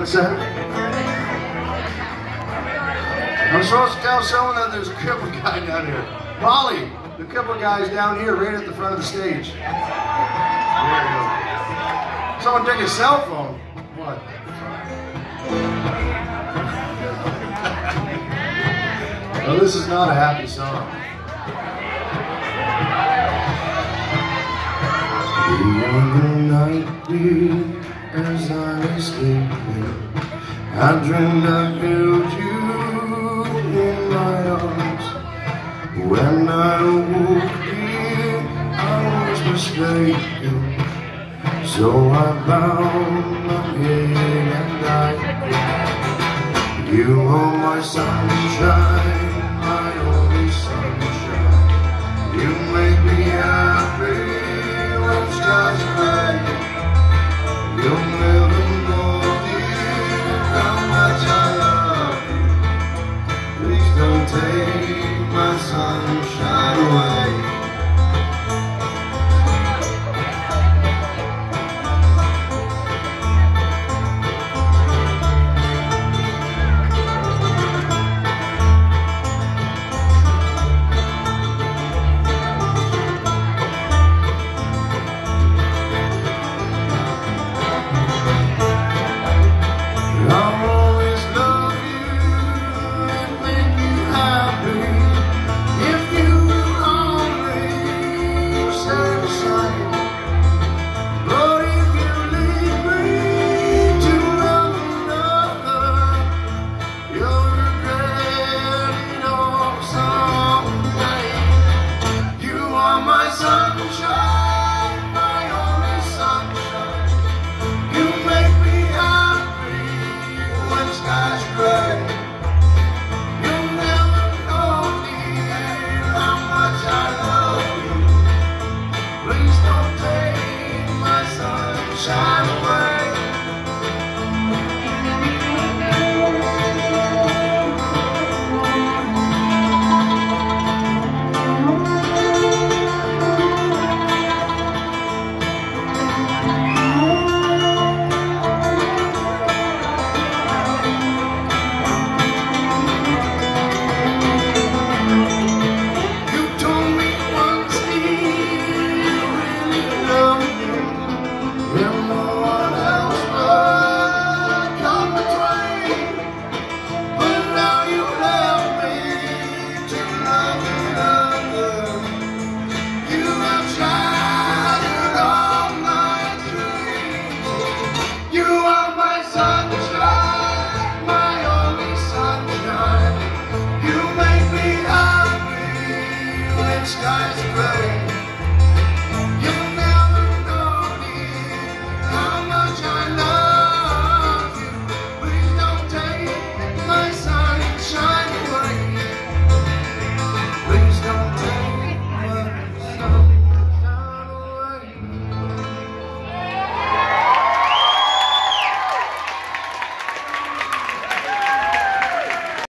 What's that? I'm supposed to tell someone that there's a crippled guy down here. Polly, the crippled guy's down here right at the front of the stage. There you go. Someone take his cell phone. What? Well, this is not a happy song. The other night, dear, as I was sleeping, I dreamed I held you in my arms. When I woke, dear, I was mistaken. So I bowed my head and died. You are my sunshine, my only sunshine. You make me happy when skies gray. You'll never know, dear, how much I love you. Please don't take my sunshine away. Skies gray.